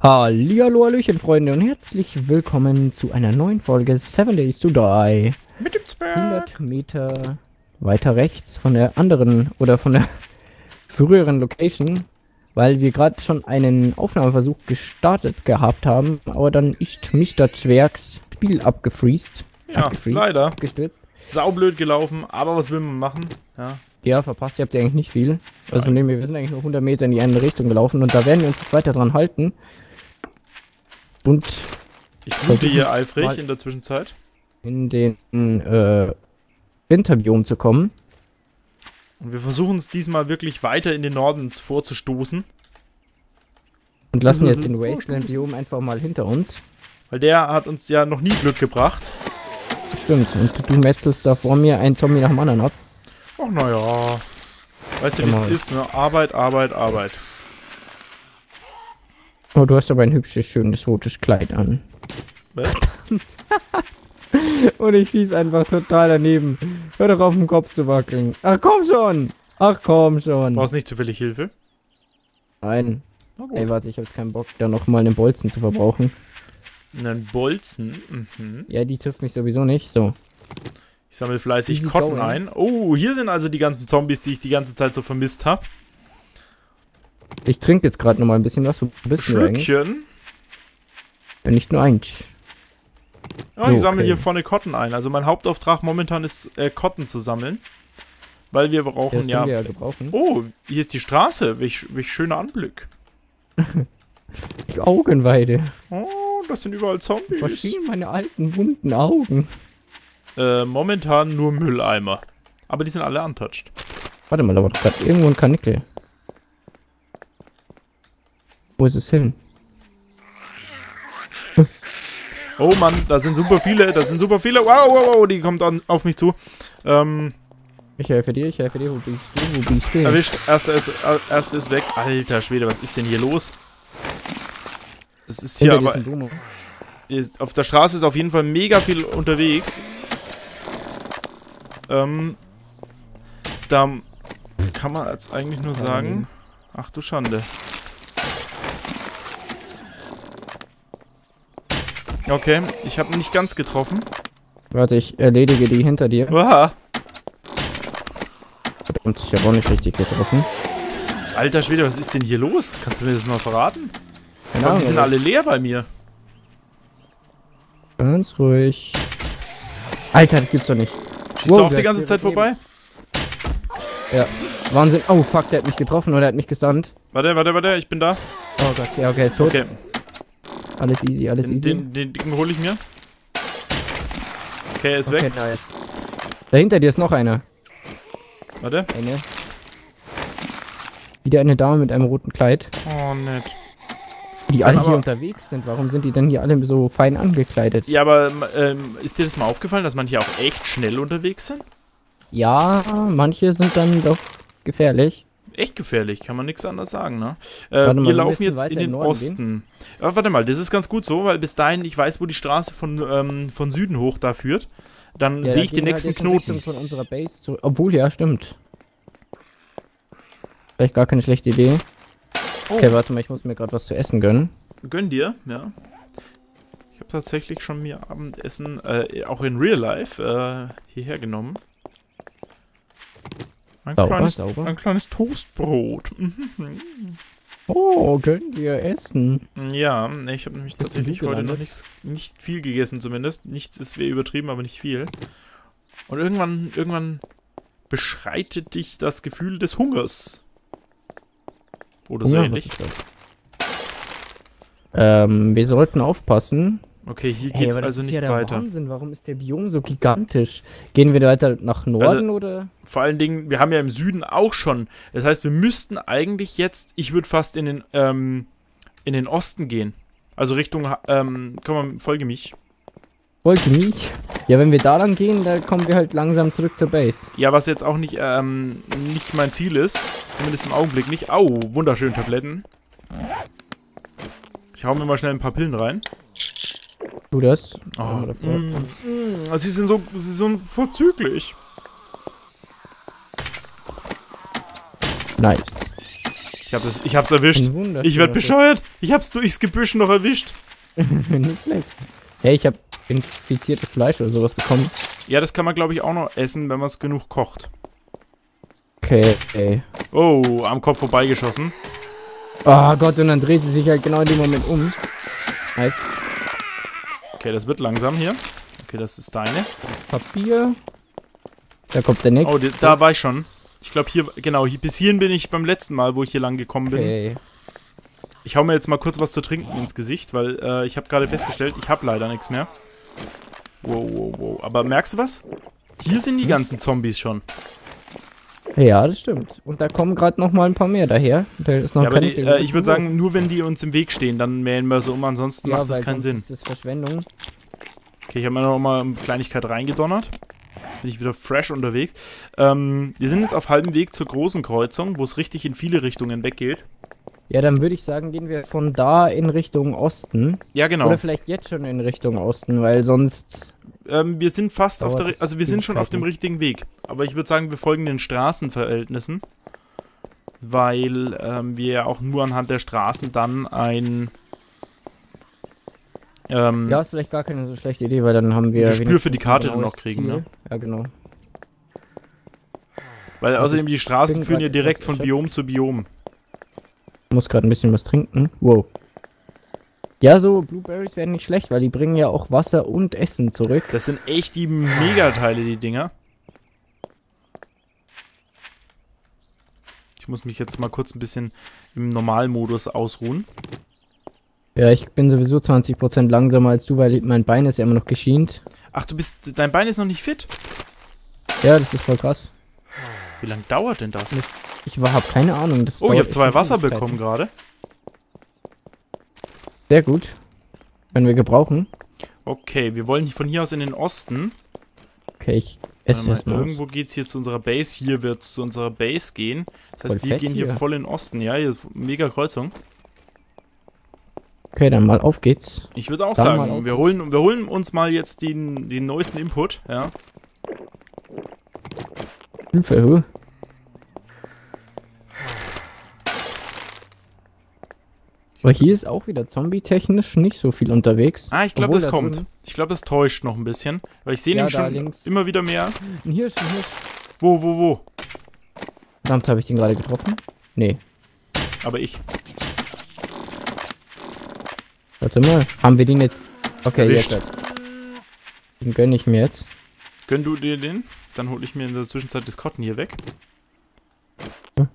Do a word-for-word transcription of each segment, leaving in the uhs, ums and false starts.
Hallihallo, Hallöchen, Freunde, und herzlich willkommen zu einer neuen Folge Seven Days to Die. Mit dem Zwerg. hundert Meter weiter rechts von der anderen oder von der früheren Location, weil wir gerade schon einen Aufnahmeversuch gestartet gehabt haben, aber dann ist Mister Zwergs Spiel abgefriest. Ja, abgefriest, leider. Abgestürzt. Saublöd gelaufen, aber was will man machen? Ja. Ja, verpasst, ihr habt ja eigentlich nicht viel. Also von dem wir, wir sind eigentlich nur hundert Meter in die andere Richtung gelaufen und da werden wir uns jetzt weiter dran halten. Und Ich loote hier eifrig in der Zwischenzeit. In den äh, Winterbiom zu kommen. Und wir versuchen es diesmal wirklich weiter in den Norden vorzustoßen. Und lassen jetzt den Wasteland-Biom einfach mal hinter uns. Weil der hat uns ja noch nie Glück gebracht. Stimmt, und du metzelst da vor mir einen Zombie nach dem anderen ab. Ach naja. Weißt du, wie es ist, ne? Arbeit, Arbeit, Arbeit. Oh, du hast aber ein hübsches, schönes, rotes Kleid an. Was? Und ich schieß einfach total daneben. Hör doch auf, den Kopf zu wackeln. Ach komm schon! Ach komm schon! Brauchst nicht zufällig Hilfe? Nein. Na gut. Ey, warte, ich hab keinen Bock, da nochmal einen Bolzen zu verbrauchen. Einen Bolzen. Mhm. Ja, die trifft mich sowieso nicht. So. Ich sammle fleißig Easy Cotton going. ein. Oh, hier sind also die ganzen Zombies, die ich die ganze Zeit so vermisst habe. Ich trinke jetzt gerade noch mal ein bisschen was. Wo bist du eigentlich? Schlückchen. Ja, nicht nur eins. Oh, So, ich sammle okay. hier vorne Cotton ein. Also mein Hauptauftrag momentan ist, äh, Cotton zu sammeln. Weil wir brauchen Ja, ja... das können wir ja gebrauchen. Oh, hier ist die Straße. Welch, welch schöner Anblick. Die Augenweide. Oh, das sind überall Zombies. Verstehen meine alten, bunten Augen. Äh, momentan nur Mülleimer. Aber die sind alle untouched. Warte mal, da war doch gerade irgendwo ein Karnickel. Wo ist es hin? Oh Mann, da sind super viele, da sind super viele. Wow, wow, wow, die kommt an, auf mich zu. Ähm, Ich helfe dir, ich helfe dir. Wo bist du? Wo bist du? erwischt. Erster ist, äh, erster ist weg. Alter Schwede, was ist denn hier los? Es ist hier Hinter dir aber... ist ein Domo. Ist, auf der Straße ist auf jeden Fall mega viel unterwegs. Ähm, da kann man jetzt eigentlich nur sagen... Ach du Schande. Okay, ich habe nicht ganz getroffen. Warte, ich erledige die hinter dir. Uah. Und ich habe auch nicht richtig getroffen. Alter Schwede, was ist denn hier los? Kannst du mir das mal verraten? Keine Aber Ahnung. die sind alle leer bei mir. Ganz ruhig. Alter, das gibt's doch nicht. Schießt Wow, du auch der die ist ganze hier Zeit daneben. vorbei? Ja. Wahnsinn. Oh, fuck, der hat mich getroffen oder er hat mich gestunt. Warte, warte, warte, ich bin da. Oh Gott, ja, okay, ist tot. Okay, Alles easy, alles den, easy. den, den dicken hole ich mir. Okay, er ist Okay, weg. nice. Dahinter dir ist noch einer. Warte. Eine. Wieder eine Dame mit einem roten Kleid. Oh, nett. Die Kann alle aber- hier unterwegs sind. Warum sind die denn hier alle so fein angekleidet? Ja, aber ähm, ist dir das mal aufgefallen, dass manche auch echt schnell unterwegs sind? Ja, manche sind dann doch gefährlich. Echt gefährlich, kann man nichts anderes sagen, ne? Äh, Warte mal, wir wir laufen müssen jetzt weiter in in den Norden Osten. Ja, warte mal, das ist ganz gut so, weil bis dahin ich weiß, wo die Straße von, ähm, von Süden hoch da führt. Dann Ja, sehe da ich gehen den wir nächsten halt jetzt in Richtung Knoten. von unserer Base zu. Obwohl, ja, stimmt. Vielleicht gar keine schlechte Idee. Oh, Okay, warte mal, ich muss mir gerade was zu essen gönnen. gönn dir, ja. Ich habe tatsächlich schon mir Abendessen, äh, auch in Real Life, äh, hierher genommen. Ein, Sauber, kleines, sauber. ein kleines Toastbrot. Mhm. Oh, gönn dir Essen. Ja, nee, ich habe nämlich Bist du tatsächlich gut heute noch gelandet? nichts, nicht viel gegessen zumindest. Nichts ist wäre übertrieben, aber nicht viel. Und irgendwann, irgendwann beschreitet dich das Gefühl des Hungers. Oder so Ja, was ähnlich. ist das? Ähm, wir sollten aufpassen. Okay, hier Ey, geht's aber das also ist nicht ja der weiter. Wahnsinn, warum ist der Biom so gigantisch? Gehen wir weiter nach Norden oder? Vor allen Dingen, wir haben ja im Süden auch schon. Das heißt, wir müssten eigentlich jetzt, ich würde fast in den, ähm, in den Osten gehen. Also Richtung, ähm, komm mal, folge mich. Wollte mich. Ja, wenn wir da lang gehen, da kommen wir halt langsam zurück zur Base. Ja, was jetzt auch nicht, ähm, nicht mein Ziel ist. Zumindest im Augenblick nicht. Au, wunderschöne Tabletten. Ich hau mir mal schnell ein paar Pillen rein. Du das? Oh, Oder vor- mm, mm, sie sind so, sie sind vorzüglich. Nice. Ich hab das, ich hab's erwischt. Ein Wunder. Ich werd bescheuert. Ich hab's durchs Gebüsch noch erwischt. Nicht schlecht. Hey, ich habe infiziertes Fleisch oder sowas bekommen. Ja, das kann man, glaube ich, auch noch essen, wenn man es genug kocht. Okay, okay. Oh, am Kopf vorbeigeschossen. Oh Gott, und dann dreht sie sich halt genau in dem Moment um. Nice. Okay, das wird langsam hier. Okay, das ist deine. Papier. Da kommt der nächste. Oh, die, da war ich schon. Ich glaube hier, genau, hier, bis hierhin bin ich beim letzten Mal, wo ich hier lang gekommen bin. Okay. Ich hau mir jetzt mal kurz was zu trinken ins Gesicht, weil äh, ich habe gerade festgestellt, ich habe leider nichts mehr. Wow, wow, wow. Aber merkst du was? Hier sind die Hm? ganzen Zombies schon. Ja, das stimmt. Und da kommen gerade noch mal ein paar mehr daher. Da ist noch Ja, aber keine die, äh, ich würde sagen, nur wenn die uns im Weg stehen, dann mähen wir so um, ansonsten ja, macht das weil keinen sonst Sinn. ist das Verschwendung. Okay, ich habe mir noch mal eine Kleinigkeit reingedonnert. Jetzt bin ich wieder fresh unterwegs. Ähm, wir sind jetzt auf halbem Weg zur großen Kreuzung, wo es richtig in viele Richtungen weggeht. Ja, dann würde ich sagen, gehen wir von da in Richtung Osten. Ja, genau. Oder vielleicht jetzt schon in Richtung Osten, weil sonst... Ähm, wir sind fast auf Dauert der, das also wir sind schon auf dem Ewigkeiten. richtigen Weg. Aber ich würde sagen, wir folgen den Straßenverhältnissen, weil ähm, wir ja auch nur anhand der Straßen dann ein ähm, Ja, ist vielleicht gar keine so schlechte Idee, weil dann haben wir... Ein Gespür für die wenigstens ein Karte dann genaues noch kriegen, Ziel. ne? Ja, genau. weil Also außerdem die Straßen bin führen ja grad direkt etwas von erschöpft. Biom zu Biom. Ich muss gerade ein bisschen was trinken. Wow. Ja, so Blueberries wären nicht schlecht, weil die bringen ja auch Wasser und Essen zurück. Das sind echt die Megateile, die Dinger. Ich muss mich jetzt mal kurz ein bisschen im Normalmodus ausruhen. Ja, ich bin sowieso zwanzig Prozent langsamer als du, weil mein Bein ist ja immer noch geschient. Ach, du bist, dein Bein ist noch nicht fit? Ja, das ist voll krass. Wie lange dauert denn das? Ich habe keine Ahnung. Das Oh, ich dauert habe zwei echt Wasser Ewigkeiten. bekommen gerade. Sehr gut. Können wir gebrauchen. Okay, wir wollen von hier aus in den Osten. Okay, ich Warte esse mal, erstmal. irgendwo geht es hier zu unserer Base. Hier wird es zu unserer Base gehen. Das heißt, Voll wir fett gehen hier hier. voll in den Osten. Ja, hier ist mega Kreuzung. Okay, dann mal auf geht's. Ich würde auch Dann mal sagen, auf. wir holen, wir holen uns mal jetzt den, den neuesten Input. Ja. Hilfe, huh? Aber hier ist auch wieder zombie-technisch nicht so viel unterwegs. Ah, ich glaube, Obwohl das da kommt. drüben- Ich glaube, das täuscht noch ein bisschen. Weil ich sehe Ja, nämlich da schon links. immer wieder mehr. Ein Hirsch, ein Hirsch. Wo, wo, wo? Verdammt, habe ich den gerade getroffen? Nee. Aber ich. Warte mal. Haben wir den jetzt... Okay, Erwischt. jetzt. Den gönne ich mir jetzt. Gönn du dir den? Dann hole ich mir in der Zwischenzeit das Cotton hier weg. Hm.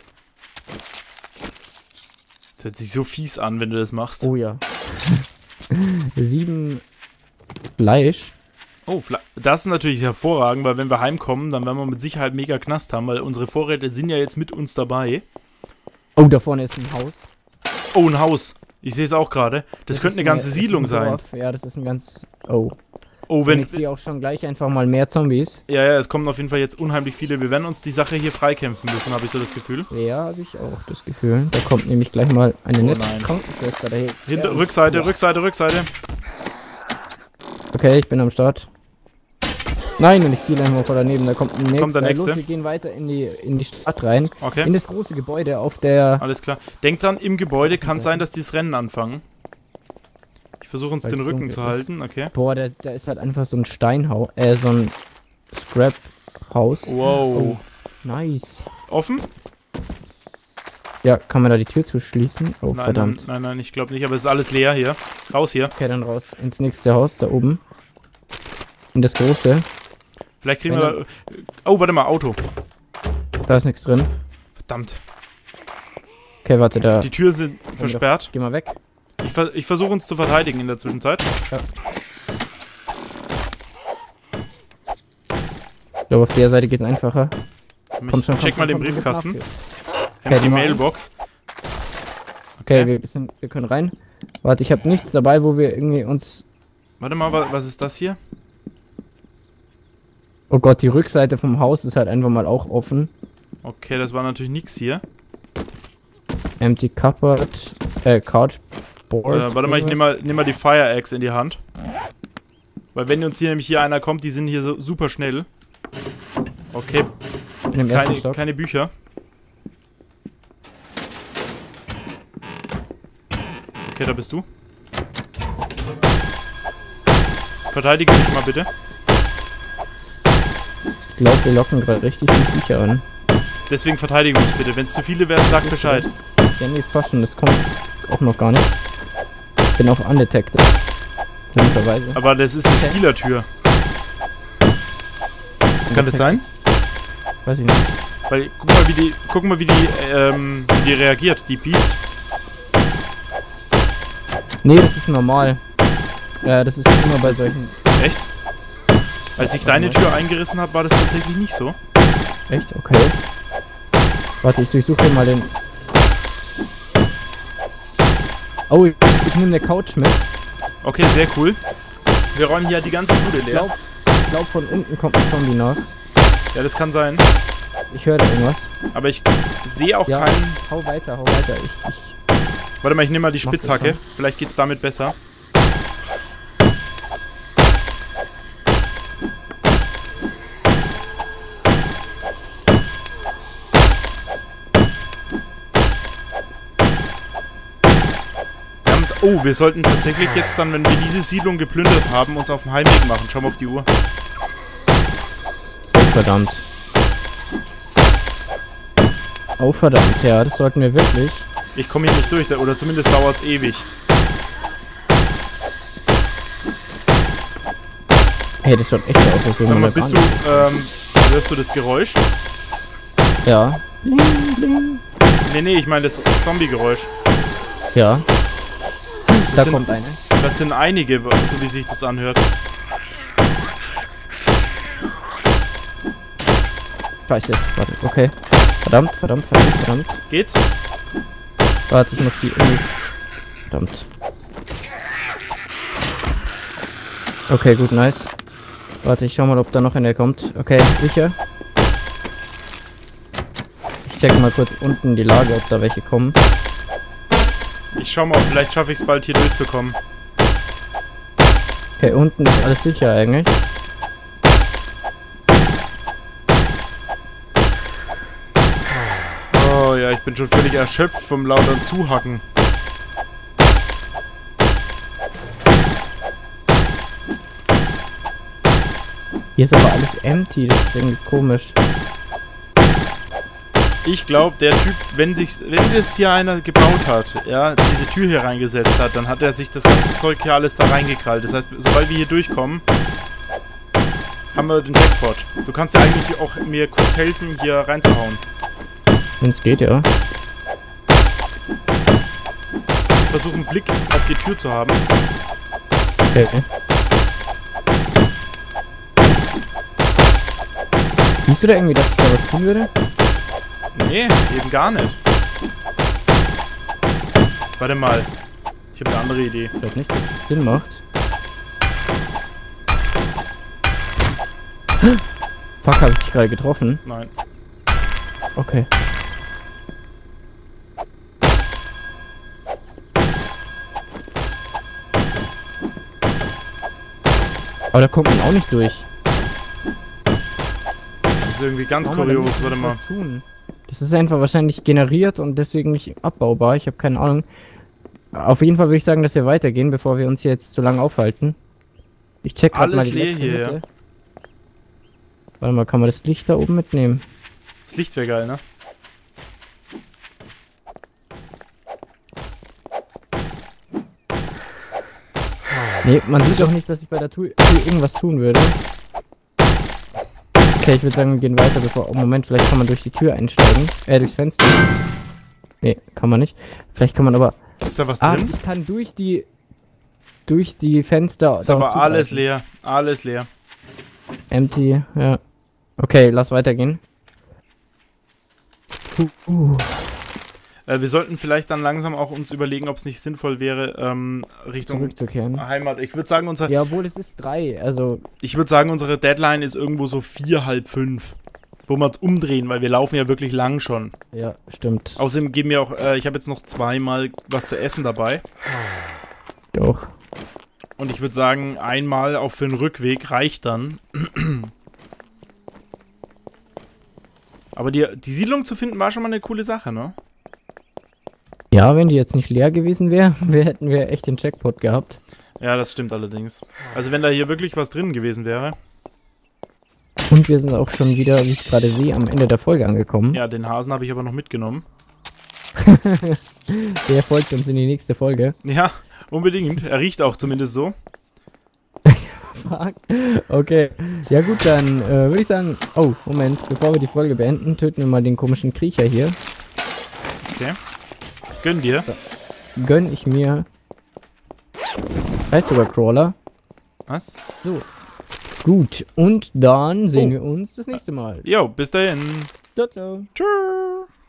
Das hört sich so fies an, wenn du das machst. Oh ja. Sieben Fleisch. Oh, Fle- das ist natürlich hervorragend, weil wenn wir heimkommen, dann werden wir mit Sicherheit mega Knast haben, weil unsere Vorräte sind ja jetzt mit uns dabei. Oh, da vorne ist ein Haus. Oh, ein Haus. Ich sehe es auch gerade. Das, könnte ist eine ganze das ist Siedlung ein sein. Dorf. Ja, das ist ein ganz... Oh. Oh, Und wenn... ich sehe auch schon gleich einfach mal mehr Zombies. Ja, ja, es kommen auf jeden Fall jetzt unheimlich viele. Wir werden uns die Sache hier freikämpfen müssen, habe ich so das Gefühl. Ja, habe ich auch das Gefühl. Da kommt nämlich gleich mal eine Oh nette nein. Krankenschwester daher. Hinter, Ja, Rückseite, boah. Rückseite, Rückseite. Okay, ich bin am Start. Nein, und ich ziele einfach vor daneben. Da kommt ein nächster. Kommt der nächste. Los, wir gehen weiter in die, in die Stadt rein. Okay, In das große Gebäude auf der... alles klar. Denk dran, im Gebäude kann sein, dass die das Rennen anfangen. Ich versuche uns Weil den es Rücken dunkel zu ist. halten, okay. Boah, da, da ist halt einfach so ein Steinhaus. Äh, so ein Scrap-Haus. Wow. Nice. Offen? Ja, kann man da die Tür zuschließen? Oh, Nein, verdammt. nein, nein, nein, ich glaube nicht, aber es ist alles leer hier. Raus hier. Okay, dann raus. Ins nächste Haus, da oben. In das große. Vielleicht kriegen wir da... Oh, warte mal, Auto. Da ist nichts drin. Verdammt. Okay, warte, da. Die Türen sind versperrt. Geh mal weg. Ich, ver ich versuche uns zu verteidigen in der Zwischenzeit. Ich glaube, auf der Seite geht es einfacher. Ich Komm schon, check komm mal schon, den komm, Briefkasten. komm, Okay, die die mal an. Mailbox. Okay, Okay. wir, sind, wir können rein. Warte, ich habe nichts dabei, wo wir irgendwie uns... Warte mal, wa was ist das hier? Oh Gott, die Rückseite vom Haus ist halt einfach mal auch offen. Okay, das war natürlich nix hier. Empty Cupboard. Äh, Couchboard. Äh, warte mal, ich nehme mal, nehm mal die Fire Axe in die Hand. Weil wenn uns hier nämlich hier einer kommt, die sind hier so super schnell. Okay, In dem ersten keine, Stock. keine Bücher. Okay, da bist du. Verteidige mich mal bitte. Ich glaube, wir locken gerade richtig die Viecher an. Deswegen verteidige mich bitte. Wenn es zu viele werden, sag Bescheid. Ja, nee, fast schon. Das kommt auch noch gar nicht. Ich bin auch undetected. Glücklicherweise. Aber das ist eine Spielertür. Kann das sein? Weiß ich nicht. Weil, guck mal, wie die, guck mal, wie die, ähm, wie die reagiert. Die piept. Nee, das ist normal. Ja, das ist immer bei solchen... Echt? Als ich deine Tür eingerissen habe, war das tatsächlich nicht so. Echt? Okay. Warte, ich durchsuche hier mal den... Oh, ich, ich nehme eine Couch mit. Okay, sehr cool. Wir räumen hier die ganze Bude Ich leer. glaube, glaub, von unten kommt ein Zombie nach. Ja, das kann sein. Ich höre da irgendwas. Aber ich sehe auch Ja, keinen... hau weiter, hau weiter. Ich, ich... Warte mal, ich nehme mal die Mach das Spitzhacke. schon. Vielleicht geht's damit besser. Wir haben, oh, wir sollten tatsächlich jetzt dann, wenn wir diese Siedlung geplündert haben, uns auf den Heimweg machen. Schau mal auf die Uhr. Oh, verdammt. Oh, verdammt, ja, das sollten wir wirklich. Ich komme hier nicht durch, oder zumindest dauert es ewig. Hey, das schaut echt aus, als würde Sag man mal, da bist gar du, nicht- ähm, hörst du das Geräusch? Ja. Bling, bling. Nee, nee, ich meine das Zombie-Geräusch. Ja. Da sind- kommt eine. Das sind einige, so wie sich das anhört. Scheiße, warte, okay. Verdammt, verdammt, verdammt, verdammt. Geht's? Warte, ich muss die irgendwie... Verdammt. Okay, gut, nice. Warte, ich schau mal, ob da noch einer kommt. Okay, sicher. Ich check mal kurz unten die Lage, ob da welche kommen. Ich schau mal, vielleicht schaffe ich es bald hier durchzukommen. Okay, unten ist alles sicher eigentlich. Oh ja, ich bin schon völlig erschöpft vom lauteren Zuhacken. Hier ist aber alles empty, das ist irgendwie komisch. Ich glaube, der Typ, wenn sich, wenn das hier einer gebaut hat, ja, diese Tür hier reingesetzt hat, dann hat er sich das ganze Zeug hier alles da reingekrallt. Das heißt, sobald wir hier durchkommen, haben wir den Jackpot. Du kannst ja eigentlich auch mir kurz helfen, hier reinzuhauen. Wenn es geht, ja. Ich versuche einen Blick auf die Tür zu haben. Okay. Siehst du da irgendwie, dass ich da was tun würde? Nee, eben gar nicht. Warte mal. Ich habe eine andere Idee. Ich glaube nicht, dass das Sinn macht. Fuck, habe ich dich gerade getroffen? Nein. Okay. Aber da kommt man auch nicht durch. Das ist irgendwie ganz Warum wir da kurios. nicht Warte mal. was tun? Das ist einfach wahrscheinlich generiert und deswegen nicht abbaubar. Ich habe keine Ahnung. Auf jeden Fall würde ich sagen, dass wir weitergehen, bevor wir uns hier jetzt zu lange aufhalten. Ich check grad Alles mal die leer letzte hier, Mitte. Warte mal, kann man das Licht da oben mitnehmen? Das Licht wäre geil, ne? Nee, man sieht auch nicht, dass ich bei der Tür irgendwas tun würde. Okay, ich würde sagen, wir gehen weiter, bevor... Oh, Moment, vielleicht kann man durch die Tür einsteigen. Äh, durchs Fenster. Nee, kann man nicht. Vielleicht kann man aber... Ist da was Ah, drin? ich kann durch die... Durch die Fenster... Ist aber daraus alles zugreifen. leer. Alles leer. Empty, ja. Okay, lass weitergehen. Uh, uh. Äh, wir sollten vielleicht dann langsam auch uns überlegen, ob es nicht sinnvoll wäre, ähm, Richtung Zurückzukehren. Heimat. Ich würde sagen, unser, Ja, obwohl es ist drei, also... ich würde sagen, unsere Deadline ist irgendwo so vier, halb fünf. Wo wir uns umdrehen, weil wir laufen ja wirklich lang schon. Ja, stimmt. Außerdem geben wir auch, äh, ich habe jetzt noch zweimal was zu essen dabei. Doch. Und ich würde sagen, einmal auch für den Rückweg reicht dann. Aber die, die Siedlung zu finden war schon mal eine coole Sache, ne? Ja, wenn die jetzt nicht leer gewesen wäre, wir hätten wir echt den Jackpot gehabt. Ja, das stimmt allerdings. Also wenn da hier wirklich was drin gewesen wäre. Und wir sind auch schon wieder, wie ich gerade sehe, am Ende der Folge angekommen. Ja, den Hasen habe ich aber noch mitgenommen. Der folgt uns in die nächste Folge. Ja, unbedingt. Er riecht auch zumindest so. Fuck. Okay. Ja gut, dann äh, würde ich sagen... Oh, Moment. Bevor wir die Folge beenden, töten wir mal den komischen Kriecher hier. Okay. Gönn dir. Gönn ich mir... Heißt sogar Crawler. Was? So. Gut. Und dann sehen oh. wir uns das nächste Mal. Jo, bis dahin. Ciao, ciao. Tschüss.